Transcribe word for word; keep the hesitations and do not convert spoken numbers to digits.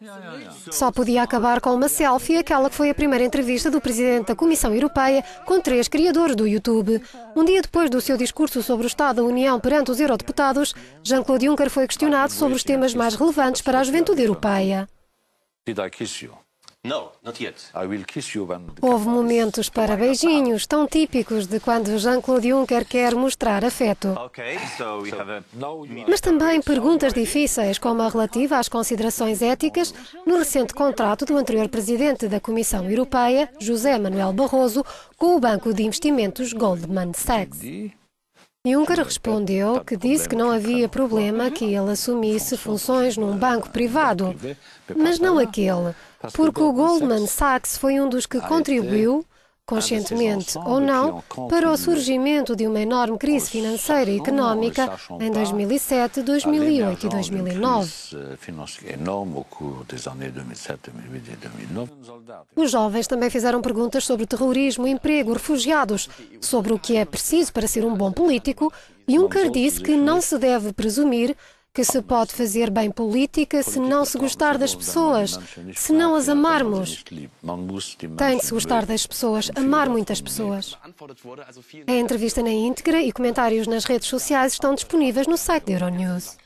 Só podia acabar com uma selfie, aquela que foi a primeira entrevista do presidente da Comissão Europeia com três criadores do YouTube. Um dia depois do seu discurso sobre o Estado da União perante os eurodeputados, Jean-Claude Juncker foi questionado sobre os temas mais relevantes para a juventude europeia. No, not yet. Houve momentos para beijinhos, tão típicos de quando Jean-Claude Juncker quer mostrar afeto. Okay, so we have a... Mas também perguntas difíceis, como a relativa às considerações éticas no recente contrato do anterior presidente da Comissão Europeia, José Manuel Barroso, com o banco de investimentos Goldman Sachs. Juncker respondeu que disse que não havia problema que ele assumisse funções num banco privado, mas não aquele, porque o Goldman Sachs foi um dos que contribuiu, conscientemente ou não, para o surgimento de uma enorme crise financeira e económica em dois mil e sete, dois mil e oito e dois mil e nove. Os jovens também fizeram perguntas sobre terrorismo, emprego, refugiados, sobre o que é preciso para ser um bom político. Juncker disse que não se deve presumir que se pode fazer bem política se não se gostar das pessoas, se não as amarmos. Tem de se gostar das pessoas, amar muitas pessoas. A entrevista na íntegra e comentários nas redes sociais estão disponíveis no site da Euronews.